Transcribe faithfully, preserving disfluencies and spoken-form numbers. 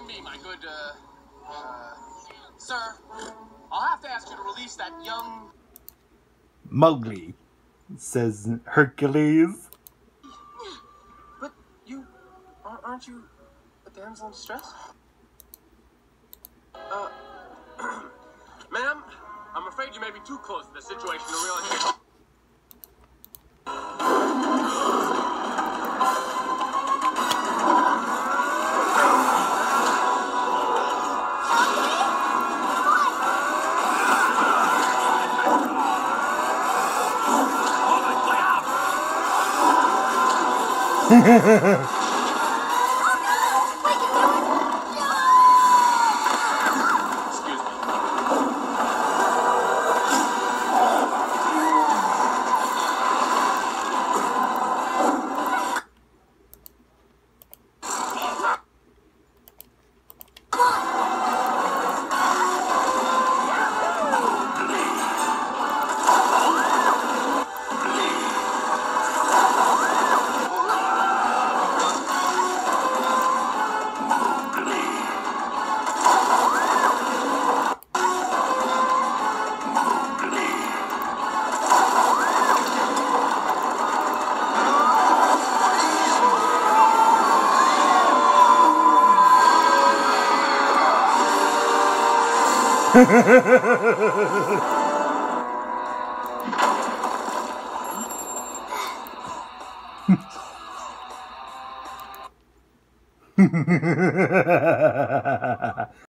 pardon me, my good, uh, uh, sir. I'll have to ask you to release that young... Mowgli, says Hercules. But you... aren't you a damsel in distress? Uh... Ma'am, I'm afraid you may be too close to the situation to realize...